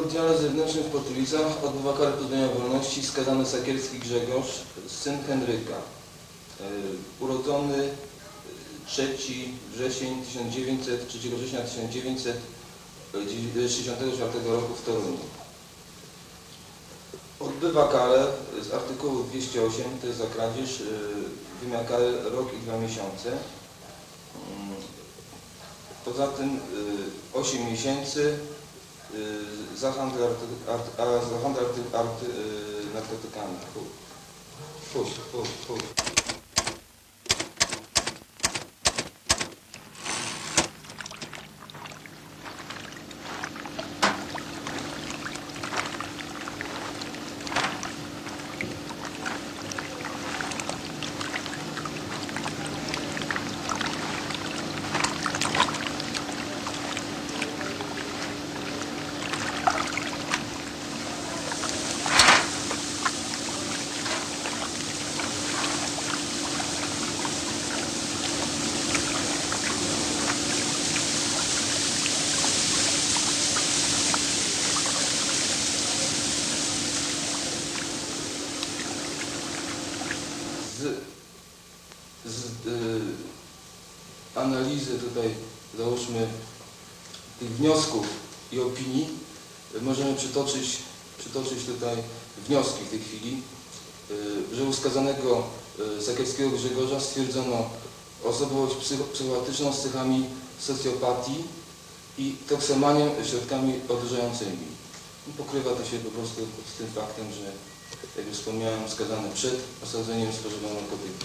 oddziale zewnętrznym w Potywicach odbywa karę pozbawienia wolności skazany Sakielski Grzegorz, syn Henryka. Urodzony 3 września 1964 roku w Toruniu. Odbywa karę z artykułu 208, to jest za kradzież, wymiar kary rok i 2 miesiące. Poza tym 8 miesięcy za handel narkotykami. Analizy tutaj, załóżmy, tych wniosków i opinii możemy przytoczyć tutaj wnioski w tej chwili, że u skazanego Sakielskiego Grzegorza stwierdzono osobowość psychopatyczną z cechami socjopatii i toksomanią środkami odurzającymi. Pokrywa to się po prostu z tym faktem, że, jak już wspomniałem, skazany przed osadzeniem spożywał narkotyki.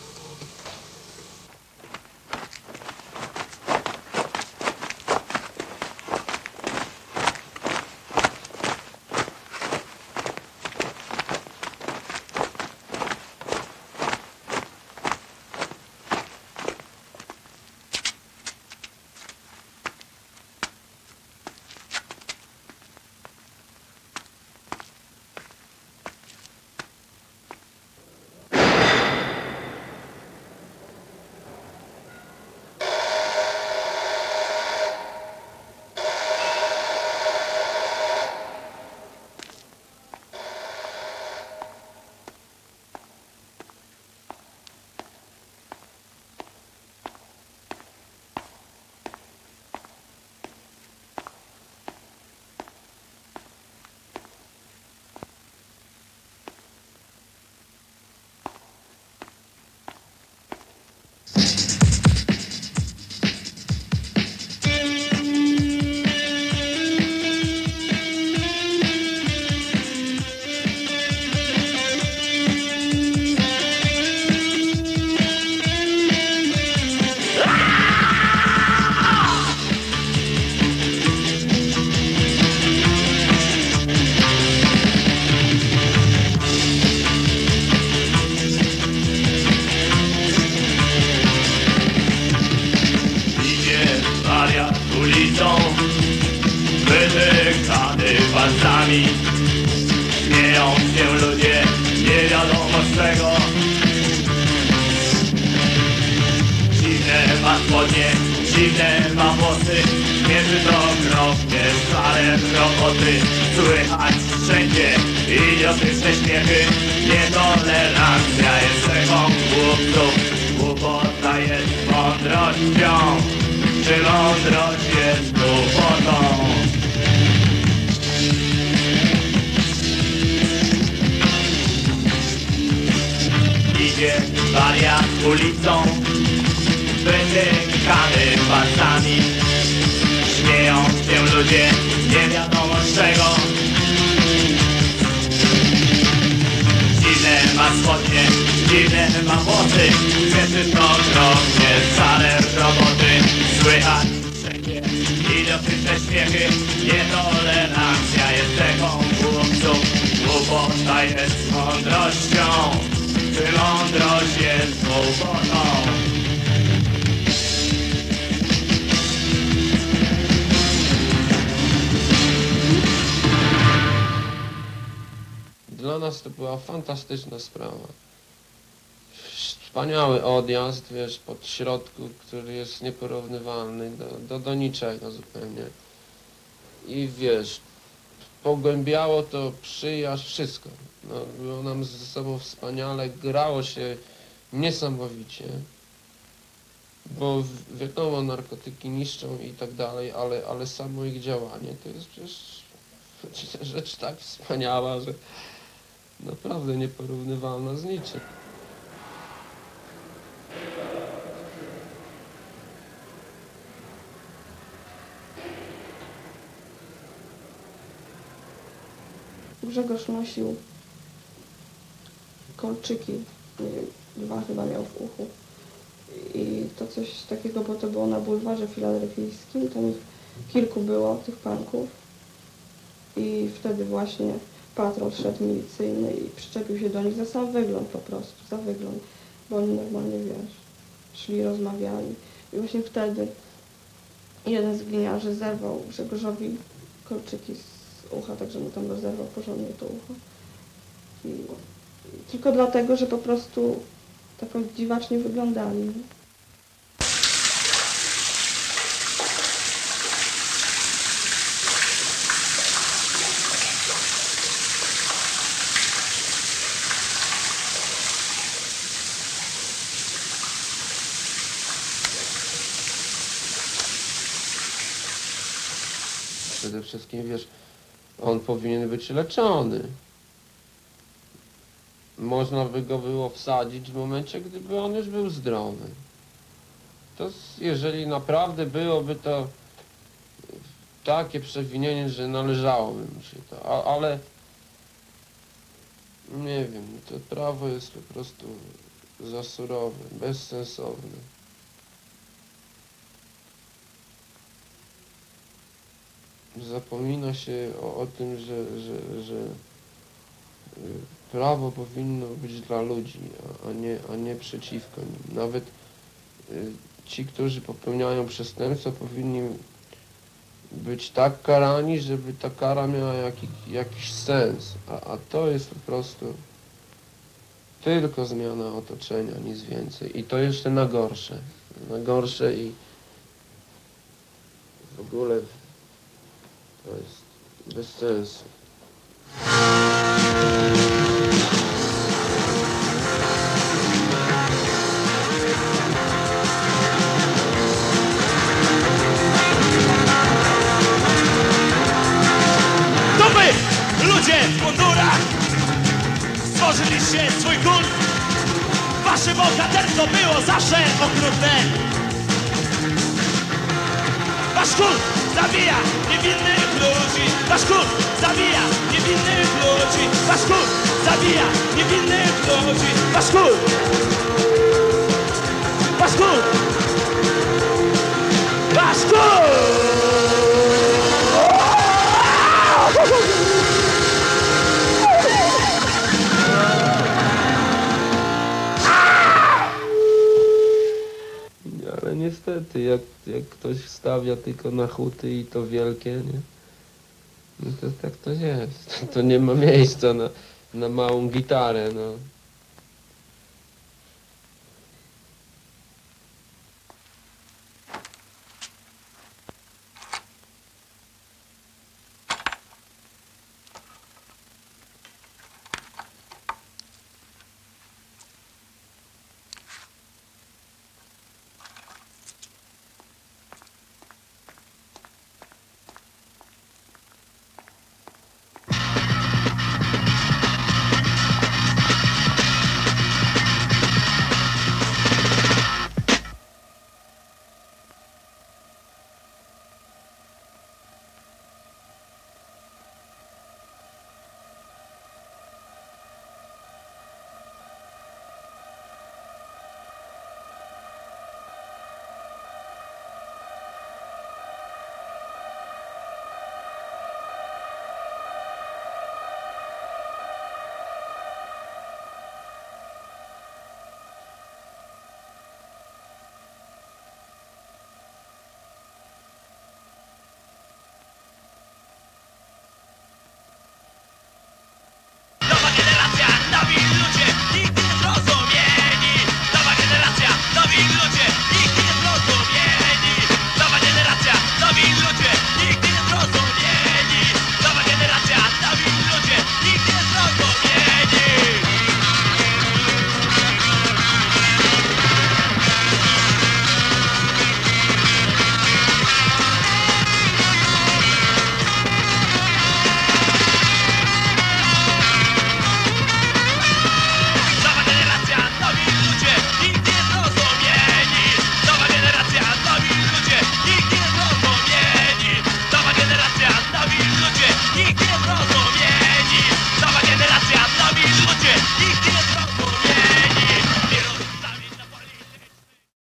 Wytykany palcami, śmieją się ludzie, nie wiadomo z czego. Dziwne ma spodnie, dziwne ma włosy, mierzy to okropnie, szare roboty. Słychać wszędzie idiotyczne śmiechy, nietolerancja jest cechą głupców. Głupota jest mądrością, czy mądrość jest głupotą? Idzie wariat ulicą, wytykany palcami, śmieją się ludzie, nie wiadomo z czego. Dziwne ma spodnie, dziwne ma włosy, mierzy to okropnie, szare roboty. Słychać wszędzie idiotyczne śmiechy, nietolerancja jest cechą głupców. Głupota jest mądrością, czy mądrość jest głupotą? Dla nas to była fantastyczna sprawa. Wspaniały odjazd, wiesz, pod środku, który jest nieporównywalny do niczego zupełnie. I wiesz, pogłębiało to przyjaźń, wszystko. No, było nam ze sobą wspaniale, grało się niesamowicie, bo wiadomo, narkotyki niszczą i tak dalej, ale samo ich działanie to jest przecież rzecz tak wspaniała, że naprawdę nieporównywalna z niczym. Grzegorz nosił kolczyki, nie wiem, 2 chyba miał w uchu. I to coś takiego, bo to było na bulwarze filadelfijskim, tam ich kilku było, tych panków. I wtedy właśnie patrol szedł milicyjny i przyczepił się do nich za sam wygląd po prostu, za wygląd. Bo oni normalnie, wiesz, szli, rozmawiali. I właśnie wtedy jeden z gliniarzy zerwał Grzegorzowi kolczyki z ucha, także mu tam rozerwał porządnie to ucho. I tylko dlatego, że po prostu tak dziwacznie wyglądali. Nie? Przede wszystkim, wiesz, on powinien być leczony. Można by go było wsadzić w momencie, gdyby on już był zdrowy. To jeżeli naprawdę byłoby to takie przewinienie, że należałoby mu się to, ale nie wiem, to prawo jest po prostu za surowe, bezsensowne. Zapomina się o tym, że prawo powinno być dla ludzi, a nie przeciwko nim. Nawet ci, którzy popełniają przestępstwa, powinni być tak karani, żeby ta kara miała jakiś sens. A to jest po prostu tylko zmiana otoczenia, nic więcej. I to jeszcze na gorsze. Na gorsze i w ogóle to jest bez sensu. To wy, ludzie w mundurach, stworzyliście swój kult. Wasze bohaterstwo było zawsze okrutne. Wasz kult zabija niewinnych ludzi. Wasz kult zabija niewinnych ludzi. Wasz kult zabija niewinnych ludzi. Wasz kult. Wasz kult. Wasz kult. Ale niestety, jak ktoś stawia tylko na huty i to wielkie, nie? No to tak to jest. To nie ma miejsca na małą gitarę, no.